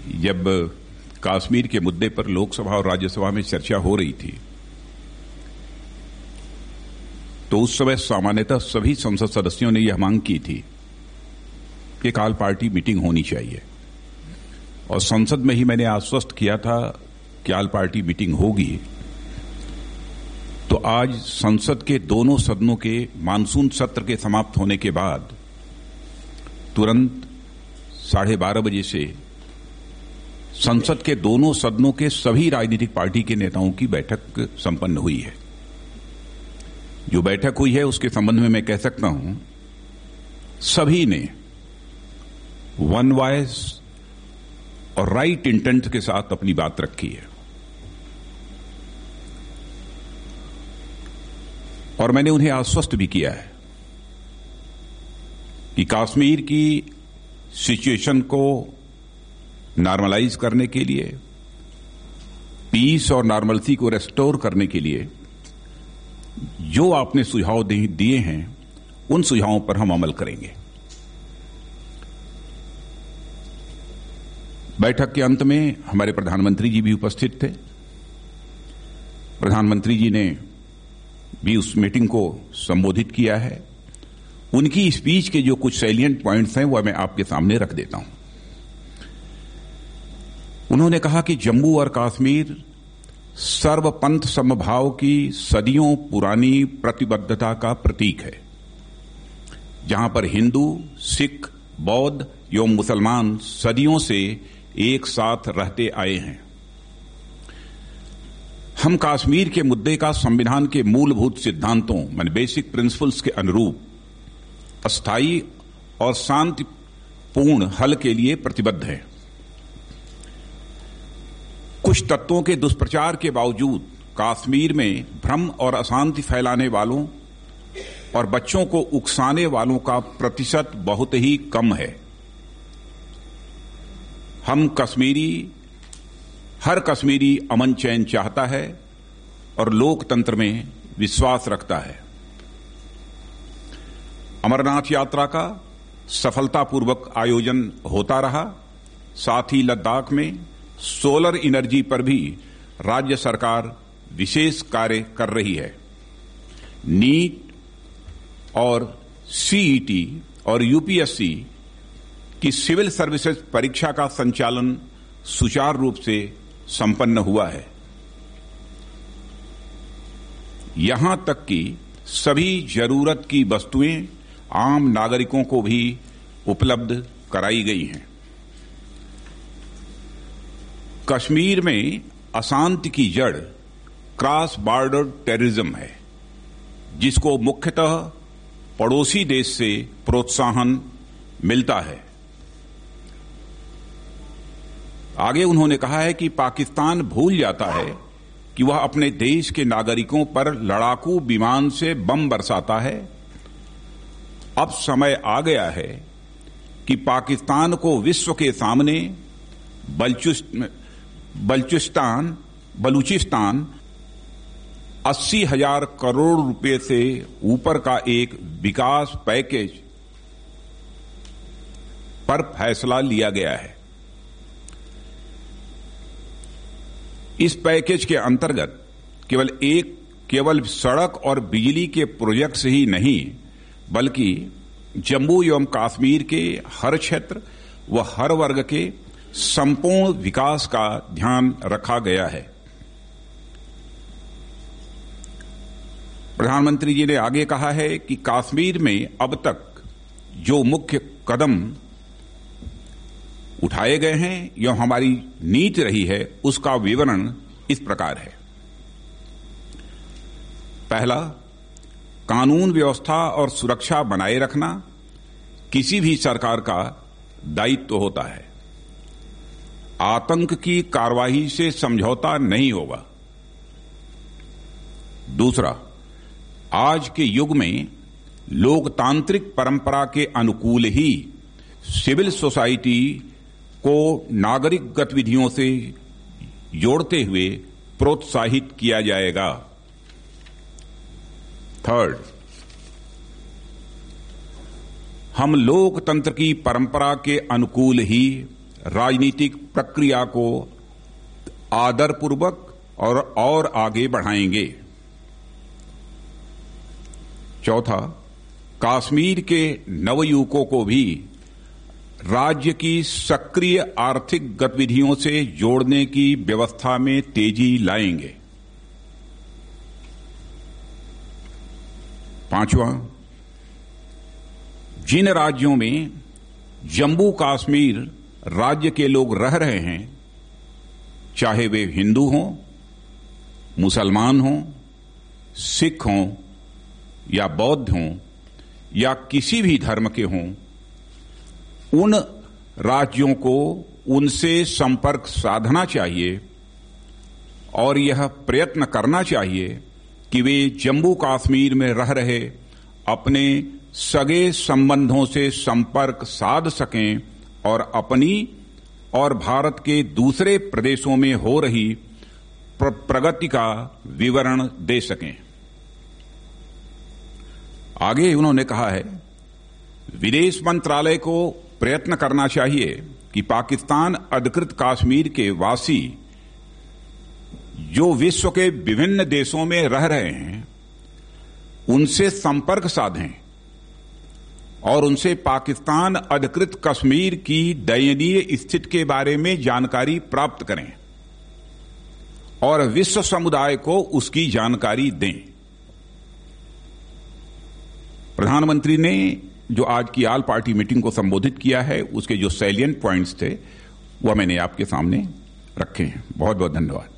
जब कश्मीर के मुद्दे पर लोकसभा और राज्यसभा में चर्चा हो रही थी तो उस समय सामान्यतः सभी संसद सदस्यों ने यह मांग की थी कि काल पार्टी मीटिंग होनी चाहिए और संसद में ही मैंने आश्वस्त किया था कि काल पार्टी मीटिंग होगी। तो आज संसद के दोनों सदनों के मानसून सत्र के समाप्त होने के बाद तुरंत 12:30 बजे से संसद के दोनों सदनों के सभी राजनीतिक पार्टी के नेताओं की बैठक संपन्न हुई है। जो बैठक हुई है उसके संबंध में मैं कह सकता हूं सभी ने वन वॉइस और राइट इंटेंट के साथ अपनी बात रखी है और मैंने उन्हें आश्वस्त भी किया है कि कश्मीर की सिचुएशन को नॉर्मलाइज करने के लिए, पीस और नॉर्मलसी को रेस्टोर करने के लिए जो आपने सुझाव दिए हैं उन सुझावों पर हम अमल करेंगे। बैठक के अंत में हमारे प्रधानमंत्री जी भी उपस्थित थे। प्रधानमंत्री जी ने भी उस मीटिंग को संबोधित किया है। उनकी स्पीच के जो कुछ सैलिएंट पॉइंट्स हैं वह मैं आपके सामने रख देता हूं। उन्होंने कहा कि जम्मू और कश्मीर सर्वपंथ समभाव की सदियों पुरानी प्रतिबद्धता का प्रतीक है, जहां पर हिंदू, सिख, बौद्ध एवं मुसलमान सदियों से एक साथ रहते आए हैं। हम कश्मीर के मुद्दे का संविधान के मूलभूत सिद्धांतों माने बेसिक प्रिंसिपल्स के अनुरूप अस्थायी और शांतिपूर्ण हल के लिए प्रतिबद्ध है। कुछ तत्वों के दुष्प्रचार के बावजूद कश्मीर में भ्रम और अशांति फैलाने वालों और बच्चों को उकसाने वालों का प्रतिशत बहुत ही कम है। हर कश्मीरी अमन चैन चाहता है और लोकतंत्र में विश्वास रखता है। अमरनाथ यात्रा का सफलतापूर्वक आयोजन होता रहा। साथ ही लद्दाख में सोलर एनर्जी पर भी राज्य सरकार विशेष कार्य कर रही है। नीट और सीईटी और यूपीएससी की सिविल सर्विसेज परीक्षा का संचालन सुचारू रूप से संपन्न हुआ है। यहां तक कि सभी जरूरत की वस्तुएं आम नागरिकों को भी उपलब्ध कराई गई हैं। कश्मीर में अशांति की जड़ क्रॉस बॉर्डर टेररिज्म है, जिसको मुख्यतः पड़ोसी देश से प्रोत्साहन मिलता है। आगे उन्होंने कहा है कि पाकिस्तान भूल जाता है कि वह अपने देश के नागरिकों पर लड़ाकू विमान से बम बरसाता है। अब समय आ गया है कि पाकिस्तान को विश्व के सामने बलूचिस्तान 80,000 करोड़ रुपए से ऊपर का एक विकास पैकेज पर फैसला लिया गया है। इस पैकेज के अंतर्गत केवल सड़क और बिजली के प्रोजेक्ट्स ही नहीं बल्कि जम्मू एवं कश्मीर के हर क्षेत्र व हर वर्ग के संपूर्ण विकास का ध्यान रखा गया है। प्रधानमंत्री जी ने आगे कहा है कि कश्मीर में अब तक जो मुख्य कदम उठाए गए हैं या हमारी नीति रही है उसका विवरण इस प्रकार है। पहला, कानून व्यवस्था और सुरक्षा बनाए रखना किसी भी सरकार का दायित्व होता है। आतंक की कार्रवाई से समझौता नहीं होगा। दूसरा, आज के युग में लोकतांत्रिक परंपरा के अनुकूल ही सिविल सोसाइटी को नागरिक गतिविधियों से जोड़ते हुए प्रोत्साहित किया जाएगा। थर्ड, हम लोकतंत्र की परंपरा के अनुकूल ही राजनीतिक प्रक्रिया को आदरपूर्वक और आगे बढ़ाएंगे। चौथा, कश्मीर के नवयुवकों को भी राज्य की सक्रिय आर्थिक गतिविधियों से जोड़ने की व्यवस्था में तेजी लाएंगे। पांचवा, जिन राज्यों में जम्मू कश्मीर राज्य के लोग रह रहे हैं, चाहे वे हिंदू हों, मुसलमान हों, सिख हों या बौद्ध हों या किसी भी धर्म के हों, उन राज्यों को उनसे संपर्क साधना चाहिए और यह प्रयत्न करना चाहिए कि वे जम्मू कश्मीर में रह रहे अपने सगे संबंधों से संपर्क साध सकें और अपनी और भारत के दूसरे प्रदेशों में हो रही प्रगति का विवरण दे सकें। आगे उन्होंने कहा है, विदेश मंत्रालय को प्रयत्न करना चाहिए कि पाकिस्तान अधिकृत कश्मीर के वासी जो विश्व के विभिन्न देशों में रह रहे हैं, उनसे संपर्क साधें और उनसे पाकिस्तान अधिकृत कश्मीर की दयनीय स्थिति के बारे में जानकारी प्राप्त करें और विश्व समुदाय को उसकी जानकारी दें। प्रधानमंत्री ने जो आज की ऑल पार्टी मीटिंग को संबोधित किया है, उसके जो सैलिएंट पॉइंट्स थे वह मैंने आपके सामने रखे हैं। बहुत बहुत धन्यवाद।